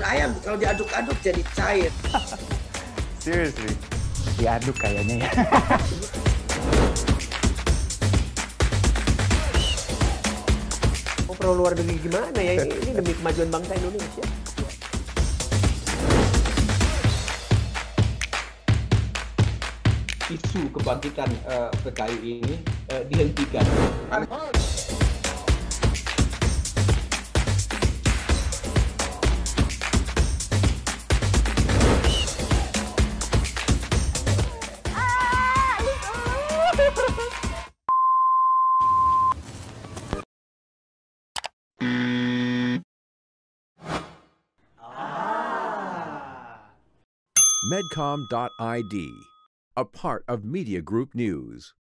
ayam kalau diaduk-aduk jadi cair. Seriously? Diaduk kayaknya ya. Perlu luar negeri gimana ya? Ini demi kemajuan bangsa Indonesia. Isu kebangkitan PKI ini dihentikan. Medcom.id, a part of Media Group News.